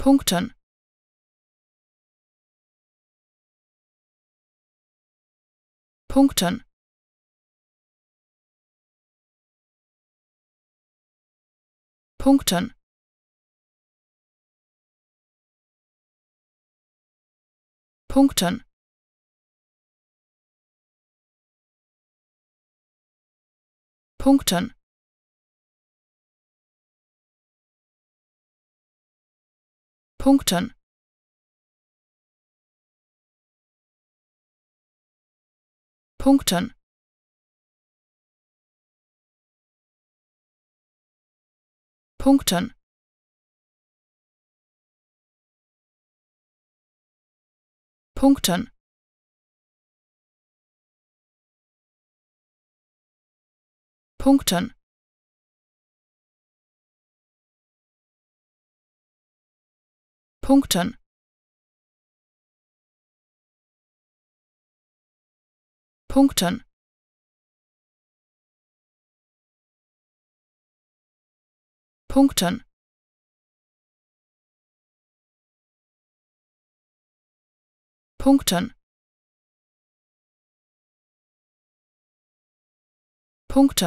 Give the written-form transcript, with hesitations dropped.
Punkten. Punkten. Punkten. Punkten. Punkten. Punkten. Punkten. Punkten. Punkten. Punkten. Punkten. Punkten. Punkten. Punkten. Punkten.